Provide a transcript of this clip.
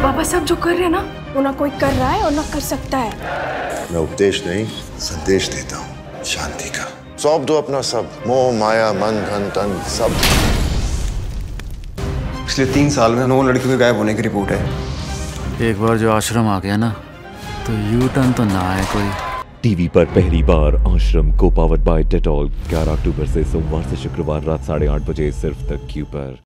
बाबा साहब जो कर रहे हैं ना, वो ना कोई कर रहा है और ना कर सकता है। मैं उपदेश नहीं, संदेश देता हूँ शांति का। सौंप दो अपना सब, मोह माया मन धन तन सब। पिछले 3 साल में 9 लड़कियों के गायब होने की रिपोर्ट है। एक बार जो आश्रम आ गया ना, तो यू टर्न तो ना है कोई। टीवी पर पहली बार आश्रम को पावर्ड बाय डेटॉल 11 अक्टूबर से सोमवार से शुक्रवार रात 8:30 बजे सिर्फ तक क्यू पर।